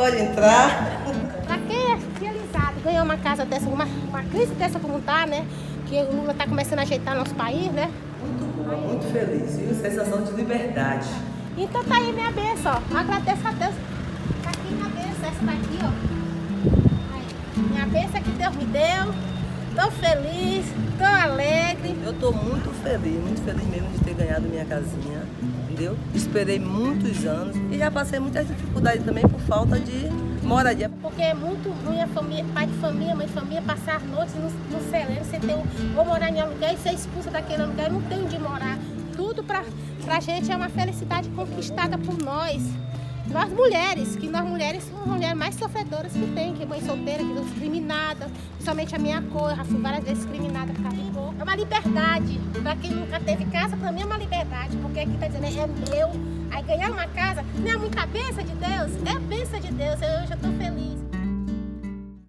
Pode entrar. Pra quem é realizado, ganhar uma casa dessa, uma crise dessa como tá, né? Que o Lula tá começando a ajeitar nosso país, né? Muito boa, muito feliz, viu? Sensação de liberdade. Então tá aí minha bênção, ó. Agradeço a Deus. Tá aqui minha bênção, essa daqui, ó. Aí, minha bênção que Deus me deu. Tô feliz, tô alegre. Eu tô muito feliz mesmo de ter ganhado minha casinha, entendeu? Esperei muitos anos e já passei muitas dificuldades também por falta de moradia. Porque é muito ruim a família, pai de família, mãe de família, passar noites no celeiro, você ter ou morar em aluguel e ser expulsa daquele aluguel, não tem onde morar. Tudo pra gente é uma felicidade conquistada por nós. Nós mulheres, que nós mulheres somos as mulheres mais sofredoras que tem, que mãe solteira, que discriminada, principalmente a minha cor, eu já fui várias vezes discriminada por causa de cor. É uma liberdade, para quem nunca teve casa, para mim é uma liberdade, porque aqui tá dizendo, é meu. Aí ganhar uma casa não é muita bênção de Deus, é bênção de Deus, eu já tô feliz.